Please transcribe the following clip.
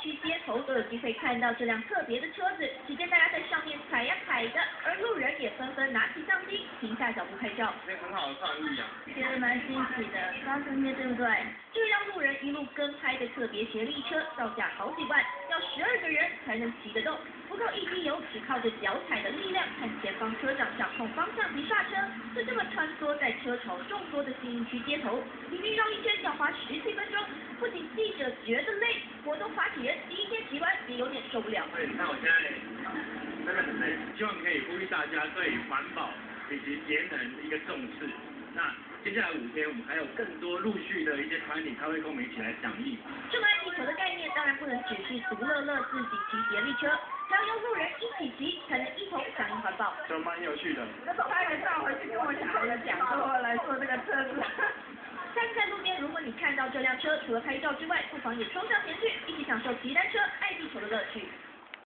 区街头都有机会看到这辆特别的车子，只见大家在上面踩呀踩的，而路人也纷纷拿起相机停下脚步拍照。 这很好的创意啊， 觉得蛮惊喜的，发生些对不对？这让路人一路跟拍的特别协力车造价好几万，要12个人才能骑得动，不够一滴油，只靠着脚踩的力量和前方车长掌控方向及刹车，就这么穿梭在车潮众多的信义区街头，平均绕一圈要花17分钟。不仅记者觉得累，活动发起人第一天骑完也有点受不了。 对，你看我现在真的很累，希望可以呼吁大家对环保以及节能的一个重视。那接下来5天，我们还有更多陆续的一些团体，他会跟我们一起来响应。 这么爱地球的概念，当然不能只是独乐乐自己骑协力车，只要有路人一起骑，才能一同响应环保。 就蛮有趣的。 拍个照回去跟我小孩子讲，说来坐这个车子。 下次在路边，如果你看到这辆车，除了拍照之外，不妨也冲上前去，一起享受骑单车爱地球的乐趣。